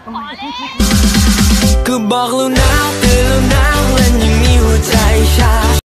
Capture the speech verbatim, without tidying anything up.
ก็บอกแล้วนะเตือนแล้วนะเล่นยังมีหัวใจชา